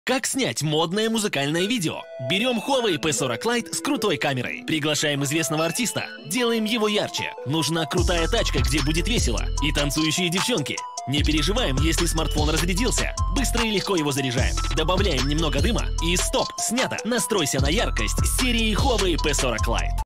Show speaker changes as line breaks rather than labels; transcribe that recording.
Как снять модное музыкальное видео? Берем Huawei P40 Lite с крутой камерой. Приглашаем известного артиста. Делаем его ярче. Нужна крутая тачка, где будет весело. И танцующие девчонки. Не переживаем, если смартфон разрядился. Быстро и легко его заряжаем. Добавляем немного дыма и стоп, снято. Настройся на яркость с серии Huawei P40 Lite.